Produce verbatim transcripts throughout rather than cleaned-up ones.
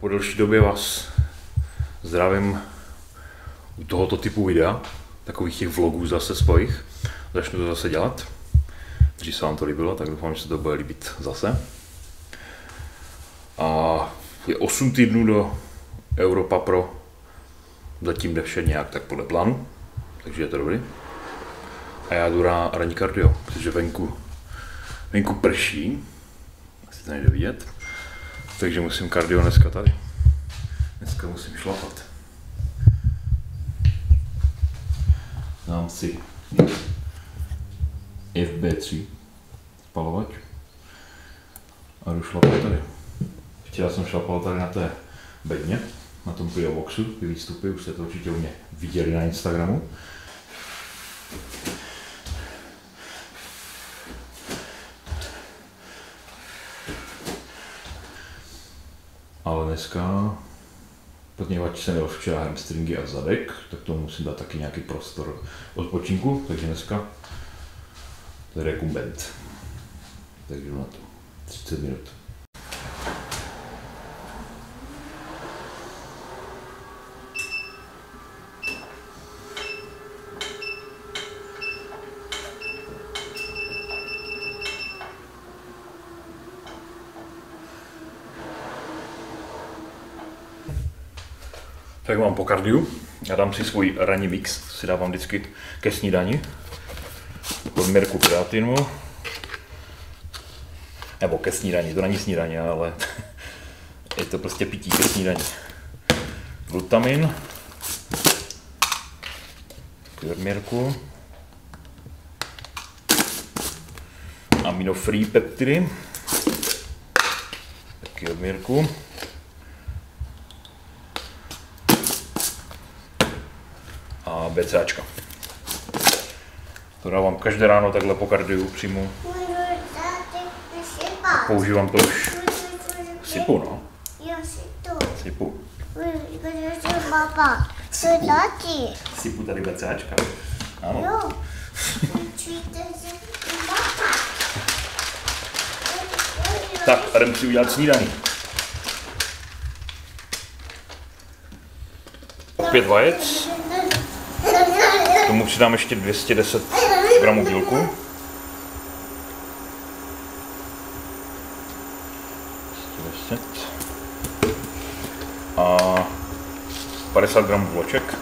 Po delší době vás zdravím u tohoto typu videa, takových těch vlogů zase svojich. Začnu to zase dělat. Když se vám to líbilo, tak doufám, že se to bude líbit zase. A je osm týdnů do Europa Pro. Zatím jde vše nějak tak podle plánu, takže je to dobrý. A já jdu na ranní kardio, protože venku, venku prší, asi to nejde vidět, takže musím kardio dneska tady. Dneska musím šlapat. Dám si F B tři spalovač a jdu šlapat tady. Včera jsem šlapal tady na té bedně, na tom Bioboxu, ty výstupy, už jste to určitě u mě viděli na Instagramu. Ale dneska, poněvadž jsem měl včera hamstringy a zadek, tak tomu musím dát taky nějaký prostor odpočinku, takže dneska to je rekumbent. Takže jdu na to. třicet minut. Tak mám po kardiu, já dám si svůj ranní mix, si dávám vždycky ke snídani, podměrku kreatinu, nebo ke snídani, to není snídaně, ale je to prostě pití ke snídani. Glutamin, podměrku, amino-free peptidy, taky odměrku. A BCAčka. To dávám každé ráno takhle po kardiu přímo. A používám to už. Sypu, no. Sypu. Sypu tady BCAčka. Ano. Tak, a jdem si udělat snídaní. Pět vajec. K tomu přidám ještě dvě stě deset gramů bílku. dvě stě deset. A padesát gramů vloček.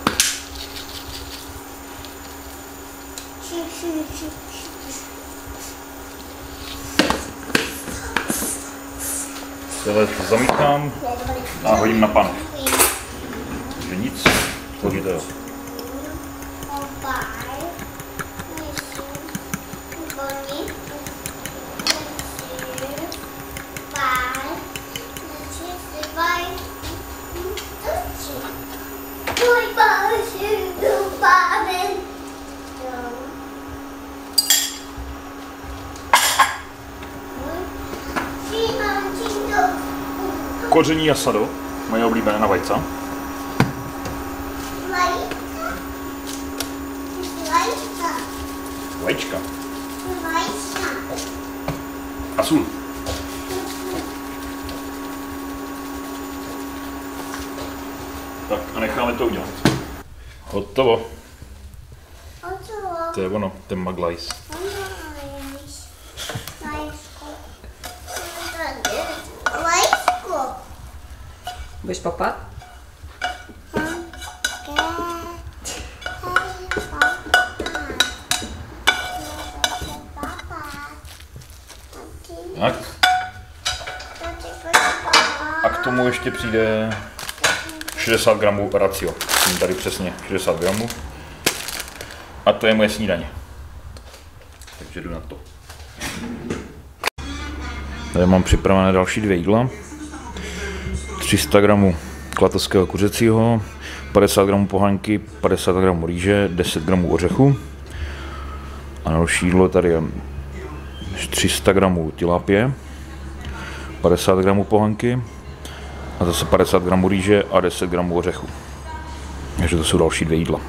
Tohle zamíchám a hodím na panu. Takže nic složitého. Koření jasado, moje oblíbené na vajca. Vajíčka. A sůl. Tak a necháme to udělat. Hotovo. To je ono, ten maglajs. Budeš papat? Tak. A k tomu ještě přijde šedesát gramů racio. Jsem tady přesně šedesát gramů. A to je moje snídaně. Takže jdu na to. Tady mám připravené další dvě jídla. tři sta gramů klatovského kuřecího, padesát gramů pohanky, padesát gramů rýže, deset gramů ořechu. A další jídlo tady je tři sta gramů tilapie, padesát gramů pohanky a zase padesát gramů rýže a deset gramů ořechu. Takže to jsou další dvě jídla.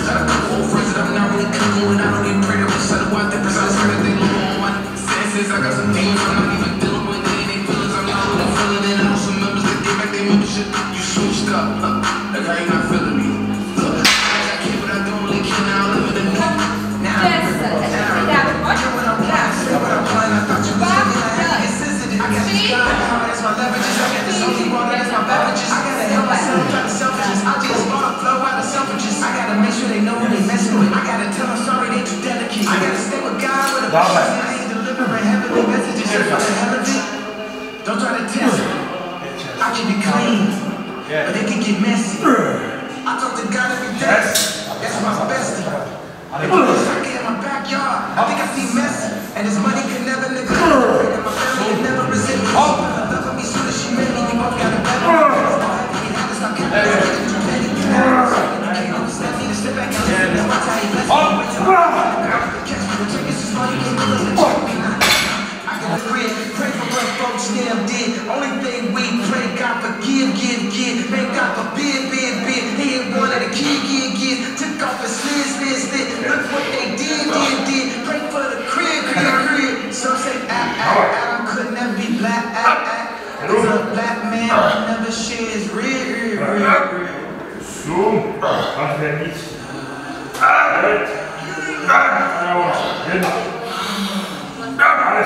Don't try to test me. I keep it clean, but it can get messy. I talk to God every day. That's my bestie. If you was stuck in my backyard, I think I see messy. And this money can never neglect me. And my family can never resent me. She fell in love with me soon as she met me. We both got a better. We had to stop counting. Too many. You can't understand me to step back and listen. That's why I tell you, let's go. Catch me with triggers, this money can't do it. I got a grid. Pray for what folks damn did. Only thing we pray, God forgive, give, give. Thank God for bid, bid, bid. He ain't one of the kid, kid, kids. Took off the slid, slid, slid. Look what they did, did, did. Pray for the crib, crib, crib. Some say, ah, ah, Adam could never be black, ah, ah. Cause a black man will never share his rib, rib, rib. Zoom, ach der niet. Uit. Nou, hin. Alles.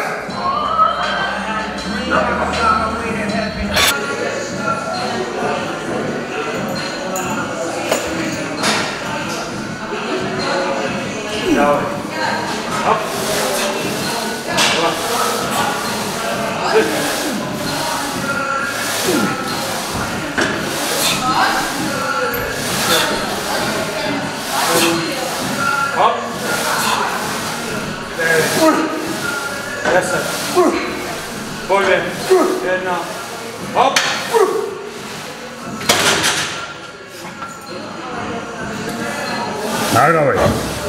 Nou, hop. Hop. Essa. Volve. Jedna. Hop. Tak dawaj.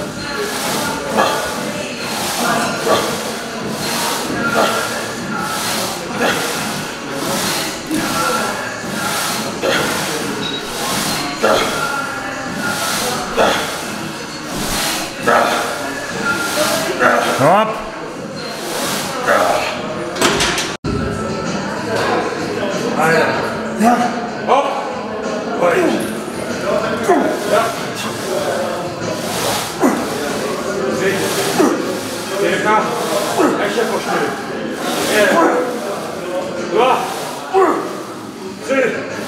Hop. Hop. Oj. Ja. Jedna. Ještě po čtyři. Jeden. Dva. Tři.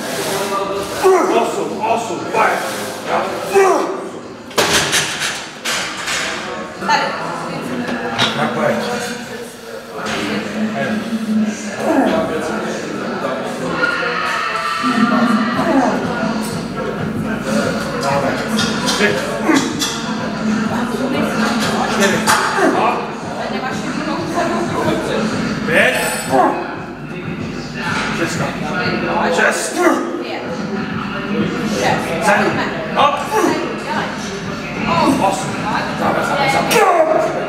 Osm. Osm. Pojď. Ja. Tady. Tak pojď. Tři. Čtyři. Pět. Šestka. Šest. Sedm. Hop. Osm. Záme, záme, záme.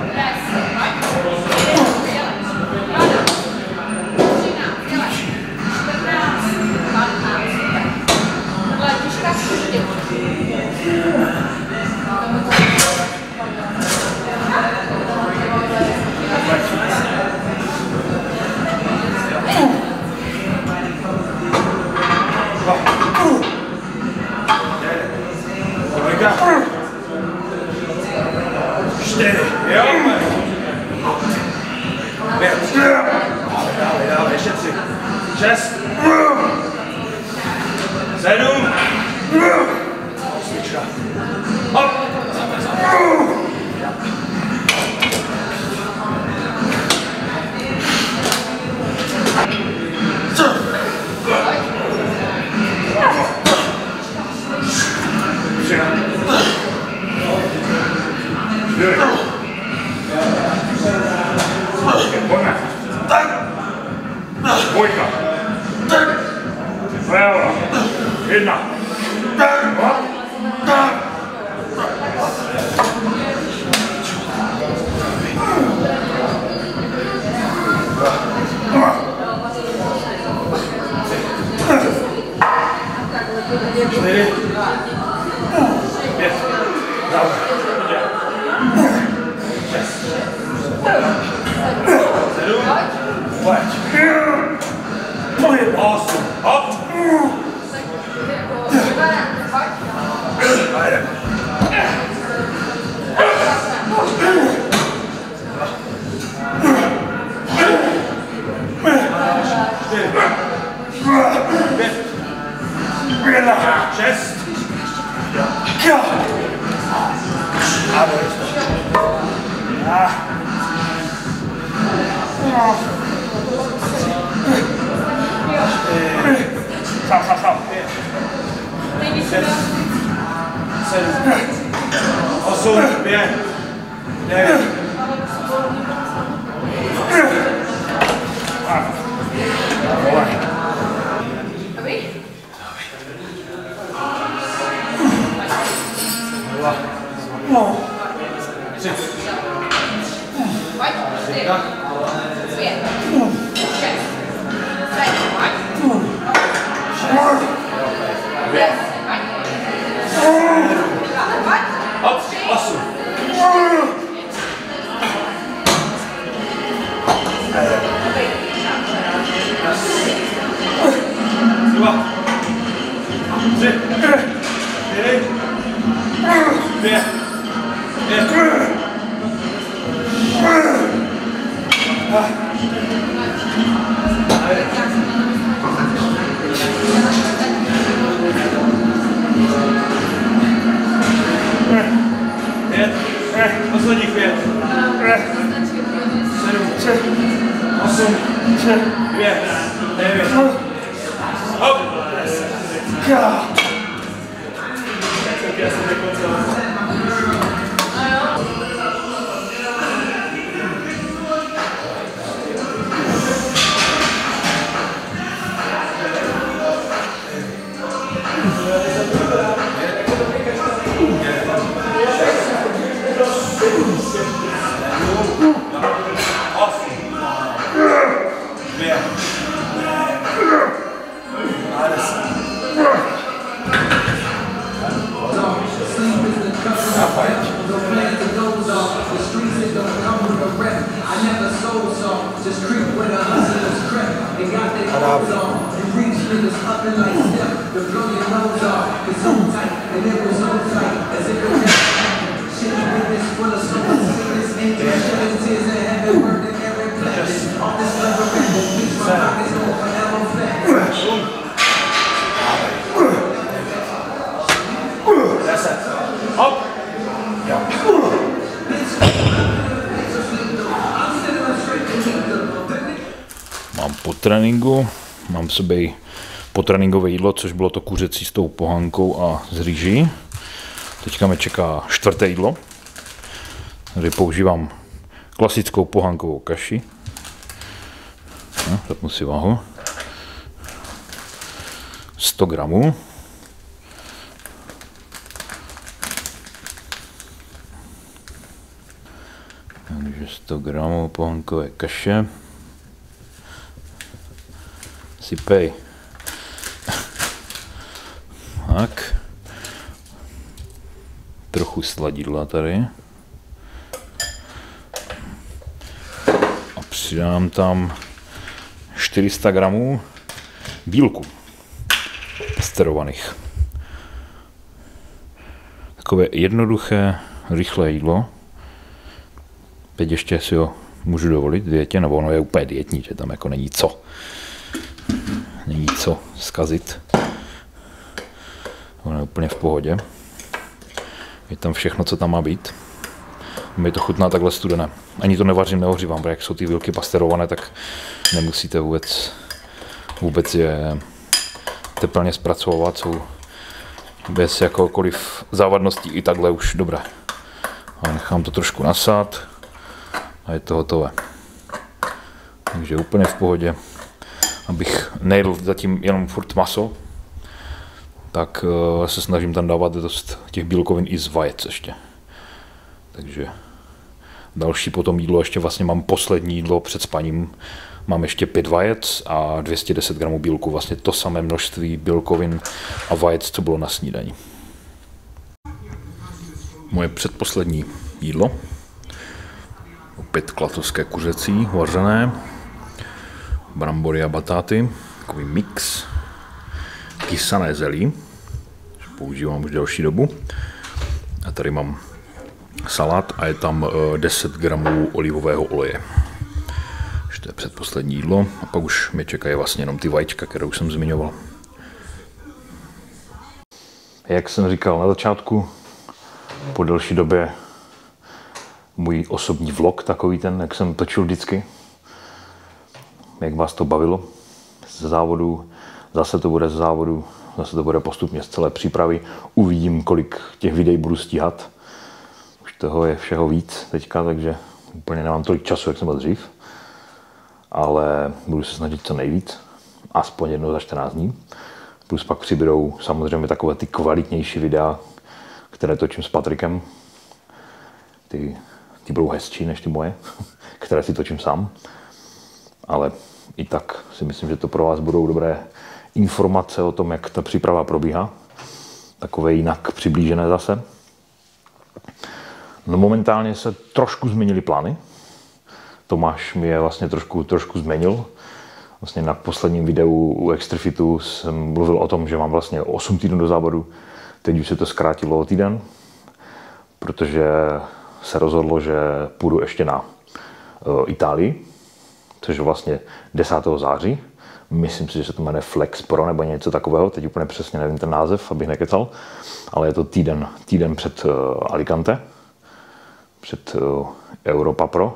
Čtyři. Jo, pět. Dále, dále, ještě tři. Šest. Sedm. Osmička. Hop. Záme, záme. Pojďme. Dvojka. Vlevo. Jedna. Hop. Čtyři. Pět. Osm. Hop. Šest. Stop, stop, stop. Sedm. Osm. Pět. Devět. Tři. Hop, osm. Dva. Tři. Čtyři. Pět. Pět. Pět. Posledních pět. Sedm. Osm. Pět. Devět. Hop. Just creep with a hustler's crap. They got their clothes on. You reach niggas up and like step. The blow your nose off. It's so tight and it was so tight as if it was shit with this full of souls. This angel shedding tears and heaven burning every planet. All this leather record makes my pockets go forever flat. That's it. Hop. Mám po tréninku, mám v sobě po tréninkové jídlo, což bylo to kuřecí s tou pohankou a z rýží. Teďka mě čeká čtvrté jídlo. Tady používám klasickou pohankovou kaši. No, zapnu si váhu. sto gramů. Takže sto gramů pohankové kaše. Sypej. Tak. Trochu sladidla tady. A přidám tam čtyři sta gramů bílku pasterovaných. Takové jednoduché, rychlé jídlo. Teď ještě si ho můžu dovolit dietě, nebo ono je úplně dietní, že tam jako není co. Není co zkazit. Ono je úplně v pohodě. Je tam všechno, co tam má být. Mi to chutná takhle studené. Ani to nevařím, neohřívám, protože jak jsou ty bílky pasterované, tak nemusíte vůbec, vůbec je teplně zpracovat. Jsou bez jakoukoliv závadností i takhle už dobré. A nechám to trošku nasát a je to hotové. Takže úplně v pohodě. Abych nejedl zatím jenom furt maso, tak uh, se snažím tam dávat dost těch bílkovin i z vajec ještě. Takže další potom jídlo, ještě vlastně mám poslední jídlo před spaním. Mám ještě pět vajec a dvě stě deset gramů bílku, vlastně to samé množství bílkovin a vajec, co bylo na snídani. Moje předposlední jídlo. Opět klatovské kuřecí, vařené. Brambory a batáty. Takový mix. Kysané zelí. Používám už delší dobu. A tady mám salát a je tam deset gramů olivového oleje. To je předposlední jídlo a pak už mě čekají vlastně jenom ty vajíčka, kterou jsem zmiňoval. Jak jsem říkal na začátku, po delší době můj osobní vlog, takový ten, jak jsem točil vždycky. Jak vás to bavilo ze závodu, zase to bude ze závodu, zase to bude postupně z celé přípravy. Uvidím, kolik těch videí budu stíhat. Už toho je všeho víc teďka, takže úplně nemám tolik času, jak jsem byl dřív. Ale budu se snažit co nejvíc, aspoň jednou za čtrnáct dní. Plus pak přibydou samozřejmě takové ty kvalitnější videa, které točím s Patrikem. Ty, ty budou hezčí než ty moje, které si točím sám. Ale i tak si myslím, že to pro vás budou dobré informace o tom, jak ta příprava probíhá. Takové jinak přiblížené zase. No momentálně se trošku změnily plány. Tomáš mi je vlastně trošku, trošku změnil. Vlastně na posledním videu u Extrafitu jsem mluvil o tom, že mám vlastně osm týdnů do závodu. Teď už se to zkrátilo o týden, protože se rozhodlo, že půjdu ještě na uh, Itálii, což je vlastně desátého září. Myslím si, že se to jmenuje Flex Pro nebo něco takového. Teď úplně přesně nevím ten název, abych nekecal. Ale je to týden, týden před uh, Alicante, před uh, Europa Pro.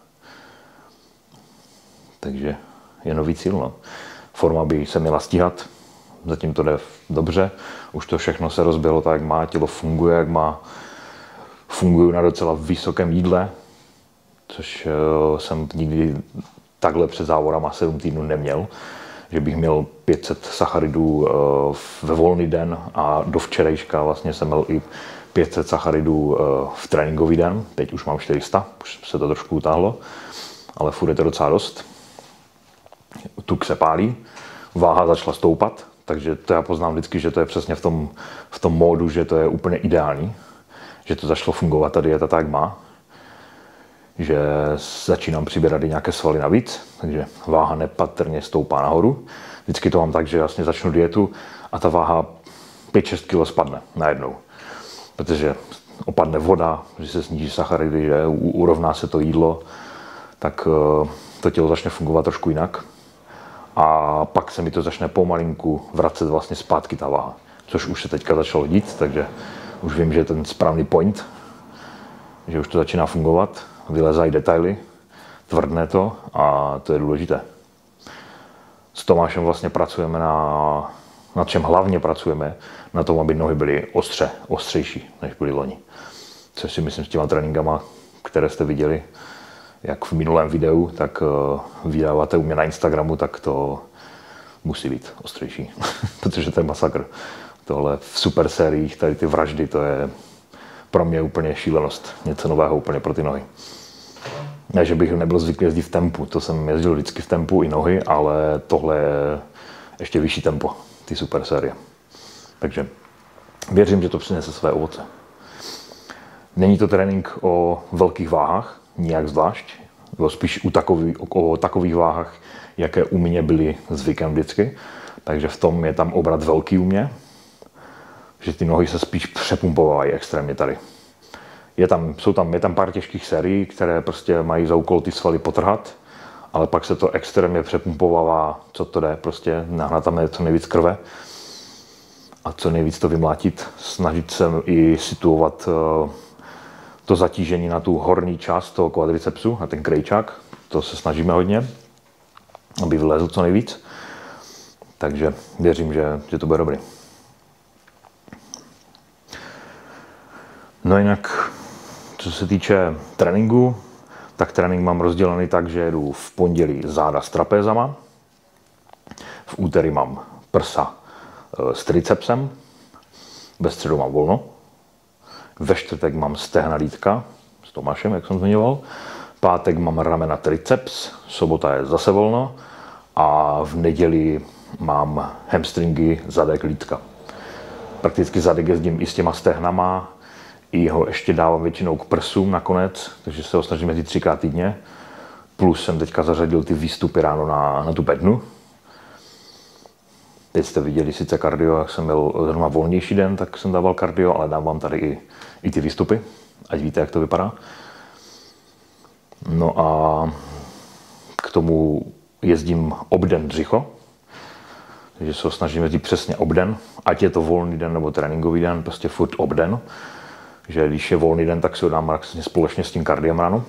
Takže je nový cíl. No. Forma by se měla stíhat, zatím to jde dobře, už to všechno se rozběhlo tak, jak má, tělo funguje, jak má. Funguju na docela vysokém jídle, což uh, jsem nikdy takhle před závodama sedm týdnů neměl, že bych měl pět set sacharidů uh, ve volný den a do včerejška vlastně jsem měl i pět set sacharidů uh, v tréninkový den, teď už mám čtyři sta, už se to trošku utáhlo, ale furt je to docela dost. Tuk se pálí, váha začala stoupat, takže to já poznám vždycky, že to je přesně v tom, v tom módu, že to je úplně ideální, že to začalo fungovat, ta dieta tak má, že začínám přibírat i nějaké svaly navíc, takže váha nepatrně stoupá nahoru. Vždycky to mám tak, že vlastně začnu dietu a ta váha pět šest kilo spadne najednou, protože opadne voda, že se sníží sacharidy, že urovná se to jídlo, tak to tělo začne fungovat trošku jinak. A pak se mi to začne pomalinku vracet vlastně zpátky ta váha, což už se teďka začalo dít, takže už vím, že je ten správný point, že už to začíná fungovat, vylezají detaily, tvrdne to a to je důležité. S Tomášem vlastně pracujeme na, na čem hlavně pracujeme, na tom, aby nohy byly ostře, ostřejší, než byly loni. Což si myslím s těma tréninkama, které jste viděli, jak v minulém videu, tak uh, vydáváte u mě na Instagramu, tak to musí být ostřejší, protože to je masakr. Tohle v super sériích, tady ty vraždy, to je pro mě úplně šílenost. Něco nového úplně pro ty nohy. Ne, že bych nebyl zvyklý jezdit v tempu, to jsem jezdil vždycky v tempu i nohy, ale tohle je ještě vyšší tempo, ty super série. Takže věřím, že to přinese své ovoce. Není to trénink o velkých váhách, nijak zvlášť, nebo spíš u takový, o takových váhách, jaké u mě byly zvykem vždycky. Takže v tom je tam obrat velký u mě, že ty nohy se spíš přepumpovají extrémně tady. Je tam, jsou tam, je tam pár těžkých sérií, které prostě mají za úkol ty svaly potrhat, ale pak se to extrémně přepumpovává, co to jde, prostě nahnat tam co nejvíc krve a co nejvíc to vymlátit, snažit se i situovat to zatížení na tu horní část toho kvadricepsu, na ten krejčák, to se snažíme hodně, aby vylezl co nejvíc, takže věřím, že, že to bude dobrý. No jinak, co se týče tréninku, tak trénink mám rozdělený tak, že jedu v pondělí záda s trapézama, v úterý mám prsa s tricepsem, ve středu mám volno, ve čtvrtek mám stehna lítka s Tomášem, jak jsem zmiňoval, pátek mám ramena triceps, sobota je zase volno a v neděli mám hamstringy, zadek lítka. Prakticky zadek jezdím i s těma stehnama, I ho ještě dávám většinou k prsům nakonec, takže se ho snažím jezdit třikrát týdně. Plus jsem teďka zařadil ty výstupy ráno na, na tu bednu. Teď jste viděli sice kardio, jak jsem měl zrovna volnější den, tak jsem dával kardio, ale dávám tady i, i ty výstupy, ať víte, jak to vypadá. No a k tomu jezdím obden břicho, takže se ho snažím jezdit přesně obden, ať je to volný den nebo tréninkový den, prostě furt obden. Že když je volný den, tak si ho dám společně s tím kardiem ráno.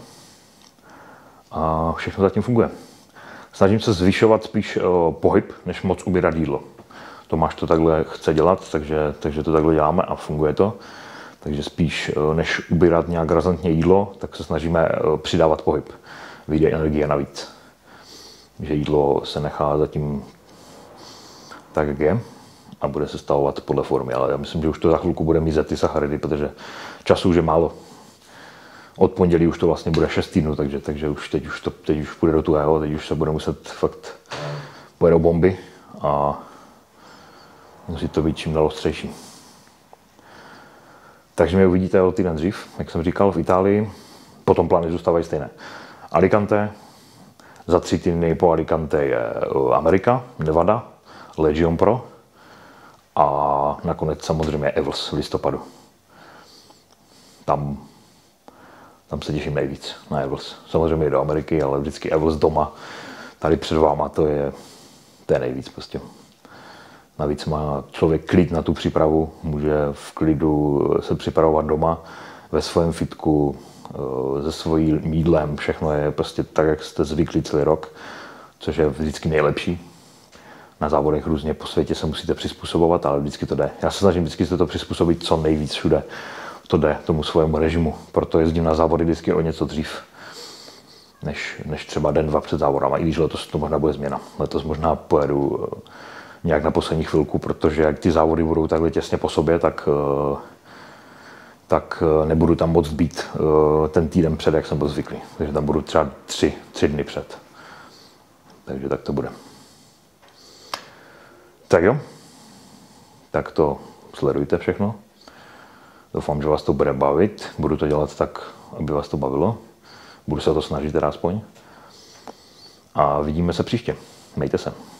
A všechno zatím funguje. Snažím se zvyšovat spíš uh, pohyb, než moc ubírat jídlo. Tomáš to takhle chce dělat, takže, takže to takhle děláme a funguje to. Takže spíš uh, než ubírat nějak razantně jídlo, tak se snažíme uh, přidávat pohyb. Vyjde energie navíc. Že jídlo se nechá zatím tak, jak je a bude se stavovat podle formy. Ale já myslím, že už to za chvilku bude mít ty sacharidy, protože času už je málo. Od pondělí už to vlastně bude šest týdnů, takže, takže už teď už to teď už půjde do tuhého, teď už se bude muset fakt pojedou bomby a musí to být čím dál ostřejší. Takže mě uvidíte o týden dřív, jak jsem říkal, v Itálii. Potom plány zůstávají stejné. Alicante, za tři týdny po Alicante je Amerika, Nevada, Legion Pro a nakonec samozřejmě Evels v listopadu. Tam Tam se těším nejvíc na Evels. Samozřejmě i do Ameriky, ale vždycky Evels doma, tady před váma, to je, to je nejvíc prostě. Navíc má člověk klid na tu přípravu, může v klidu se připravovat doma, ve svém fitku, se svým jídlem, všechno je prostě tak, jak jste zvyklí celý rok, což je vždycky nejlepší. Na závodech různě po světě se musíte přizpůsobovat, ale vždycky to jde. Já se snažím vždycky se to přizpůsobit co nejvíc všude. To jde tomu svému režimu, proto jezdím na závody vždycky o něco dřív, než, než třeba den, dva před závodama, i když letos to možná bude změna. Letos možná pojedu nějak na poslední chvilku, protože jak ty závody budou takhle těsně po sobě, tak, tak nebudu tam moc být ten týden před, jak jsem byl zvyklý. Takže tam budu třeba tři, tři dny před. Takže tak to bude. Tak jo, tak to sledujte všechno. Doufám, že vás to bude bavit. Budu to dělat tak, aby vás to bavilo. Budu se o to snažit teda aspoň. A vidíme se příště. Mějte se.